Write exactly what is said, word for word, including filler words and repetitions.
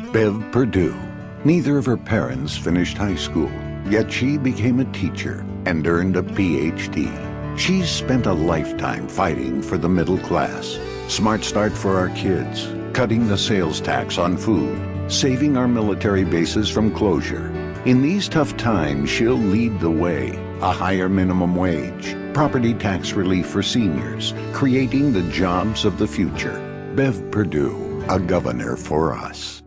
Bev Perdue. Neither of her parents finished high school, yet she became a teacher and earned a P H D. She's spent a lifetime fighting for the middle class. Smart Start for our kids, cutting the sales tax on food, saving our military bases from closure. In these tough times, she'll lead the way. A higher minimum wage, property tax relief for seniors, creating the jobs of the future. Bev Perdue, a governor for us.